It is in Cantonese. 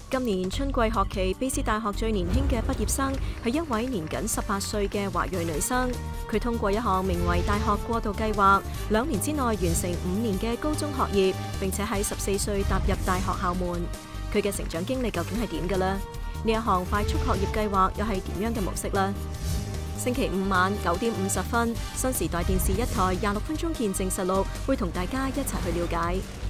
今年春季學期，卑斯大學最年輕嘅畢業生係一位年僅18歲嘅華裔女生。佢通過一項名為大學過渡計劃，2年之內完成5年嘅高中學業，並且喺14歲踏入大學校門。佢嘅成長經歷究竟係點嘅呢？呢一項快速學業計劃又係點樣嘅模式呢？星期五晚9點50分，新時代電視一台26分鐘見證實錄會同大家一齊去了解。